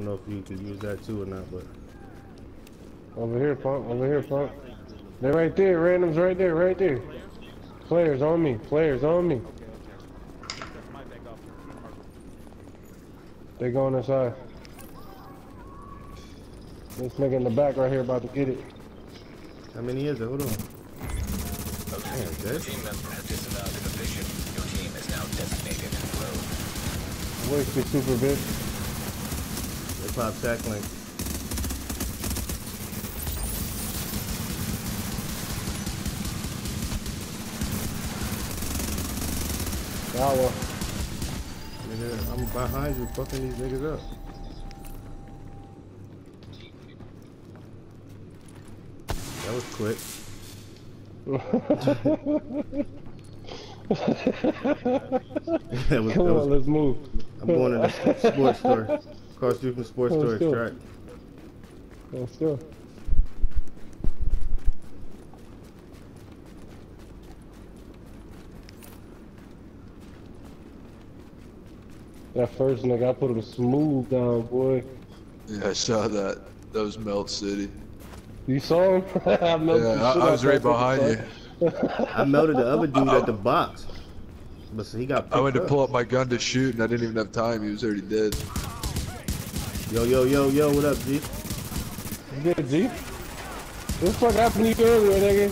don't know if you can use that too or not, but Over here, punk. Over here, punk. They're right there. Randoms right there. Right there. Players on me. Players on me. They going inside. This nigga in the back right here about to get it. how many is it? Hold on. Okay. Damn, good. Team member has disavowed the mission. Your team is now designated rogue. Wasted super bitch. They pop sack link. Hour. Nigga, I'm behind you, fucking these niggas up. That was quick. Come on, let's move. I'm going to the sports store. Across street from sports store, Let's go. extract. Let's go. That first nigga, I put him smooth down, boy. Yeah, I saw that. That was Melt City. You saw him? I melted the Yeah, shit I out was that right nigga, behind son. you. I melted the other dude at the box. But he got picked I went to up. pull up my gun to shoot and I didn't even have time. He was already dead. Yo, yo, yo, yo, what up, G? You good, G? What the fuck happened to you earlier, nigga?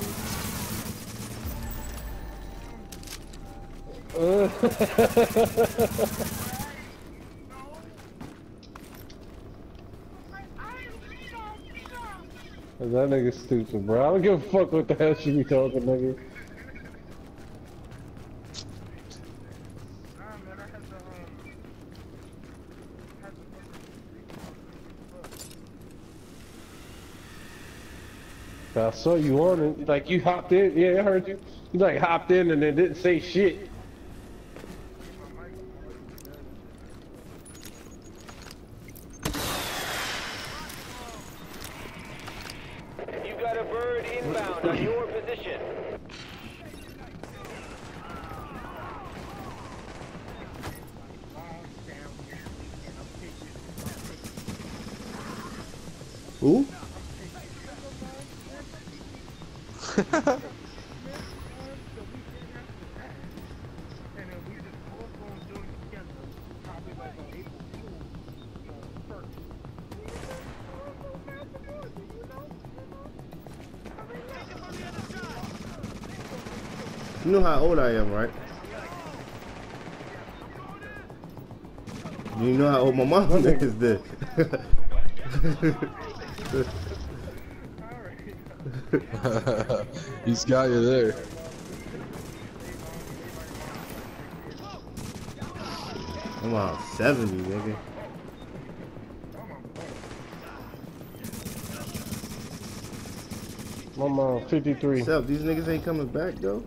That nigga stupid, bro. I don't give a fuck what the hell she be talking, nigga. I saw you on it. Like, you hopped in. Yeah, I heard you. You, like, hopped in and then didn't say shit. You got a bird inbound on your position. Who? You know how old I am, right? You know how old my mom is this. He's got you there. I'm about 70, nigga. I'm on 53. What's up? These niggas ain't coming back, though.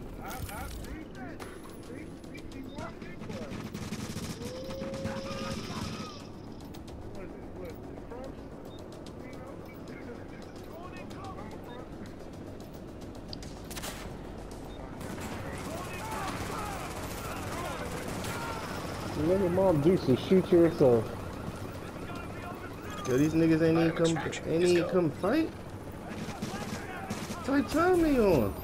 Let your mom do some shoot yourself. Yo, these niggas ain't even come fight. What time they on?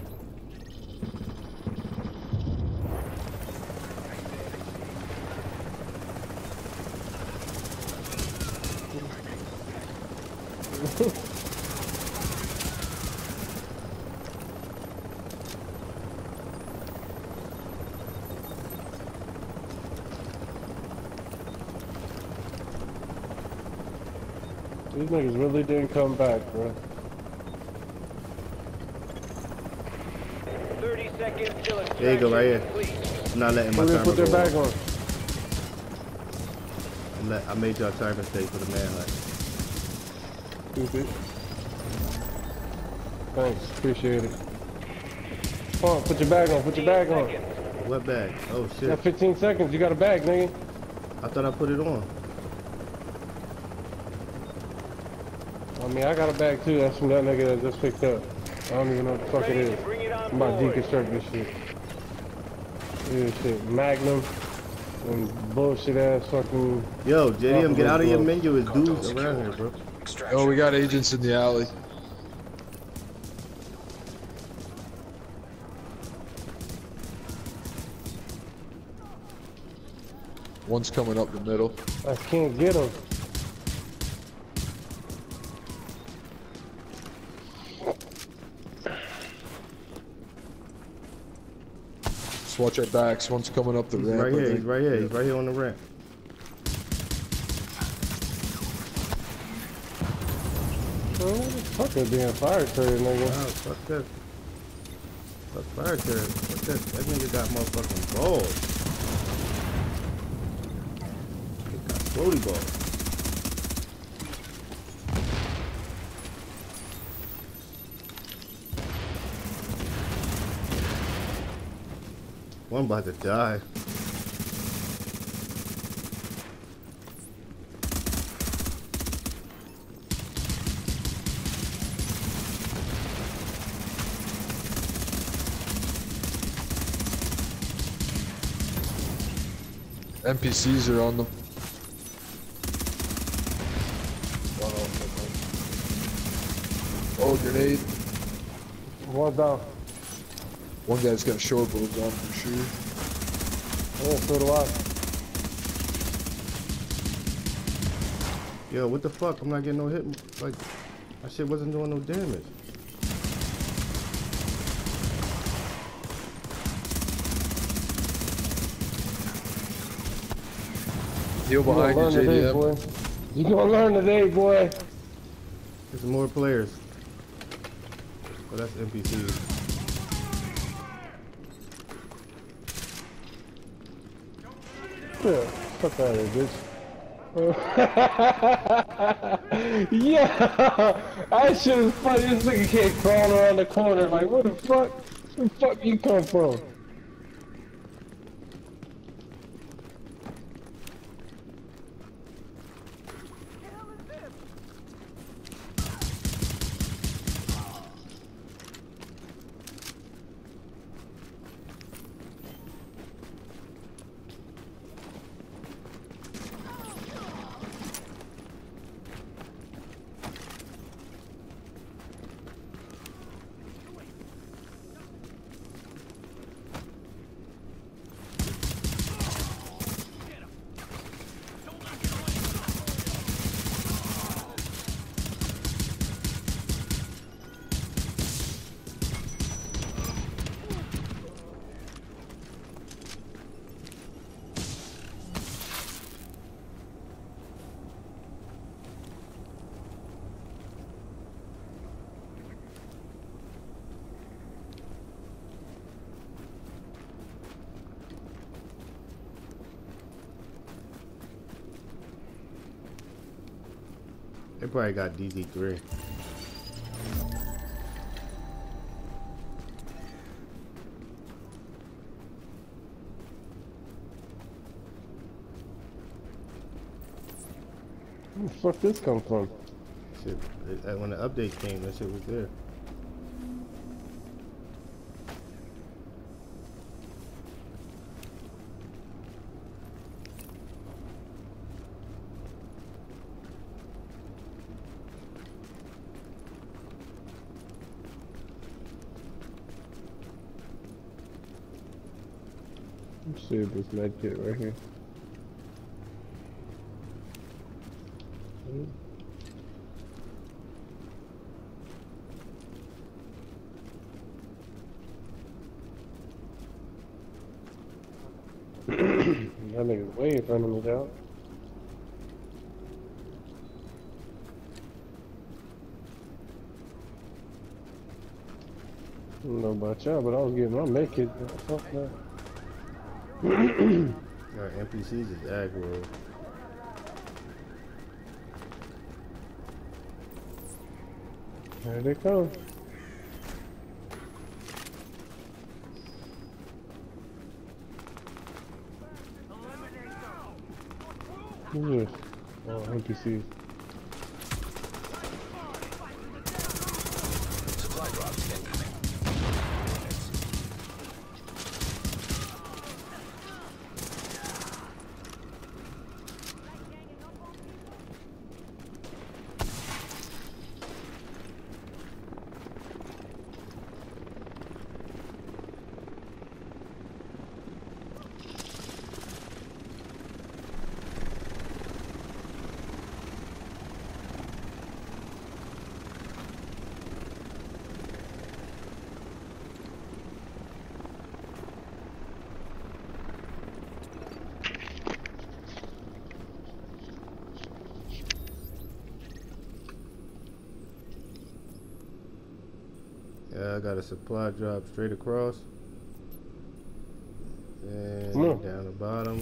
These niggas really didn't come back, bro. 30 seconds till There you go, right here. complete. I'm not letting my They timer put their go bag off. on. I made y'all timer stay for the manhunt. Stupid. Thanks, appreciate it. Come on, put your bag on, put your bag on. What bag? Oh You shit. got 15 seconds, you got a bag, nigga. I thought I put it on. I mean, I got a bag too, that's from that nigga that just picked up. I don't even know what the fuck it Ready is. to bring it on I'm about to board. deconstruct this shit. Yeah, shit. Magnum. And bullshit ass fucking. Yo, JDM, get out of your Bro. menu. It's Contact dudes around here, secured. bro. Extraction. Oh, we got agents in the alley. One's coming up the middle. I can't get him. Just watch our backs. One's coming up the He's ramp. right I here. think. He's right here. He's right here on the ramp. Oh, fuck that damn fire turret, nigga. Wow, fuck that. Fuck fire turret. Fuck that. That nigga got motherfucking balls. He got floaty balls. One about to die. NPCs are on them. Oh, grenade. One down. One guy's got short bows on for sure. Yeah, so do I. Yo, what the fuck? I'm not getting no hit. Like, my shit wasn't doing no damage. Heal You gonna behind learn you, today, JDM. boy. You gonna learn today, boy. There's more players. Oh, that's NPCs. Yeah, fuck out of here, bitch. Yeah, that shit is funny. This nigga can't crawl around the corner. Like, where the fuck? Where the fuck you come from? They probably got DZ3. Where the fuck this come from? Shit, when the update came, that shit was there. Let's see this med kit right here. That nigga's way in front of me, dog. I don't know about y'all, but I was getting my med kit. Fuck that. Alright, NPCs is aggro. There they come. Who's this? Oh, NPCs. Supply drops incoming. Yeah, I got a supply drop straight across. And No. down the bottom.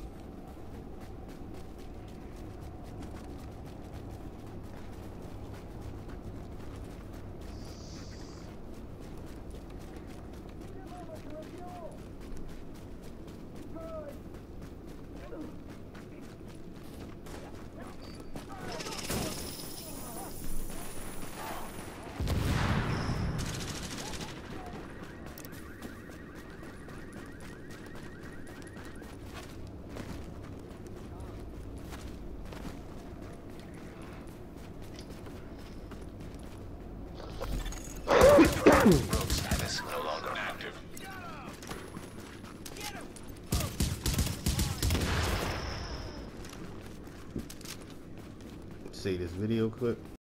Rogue status no longer active. See this video clip.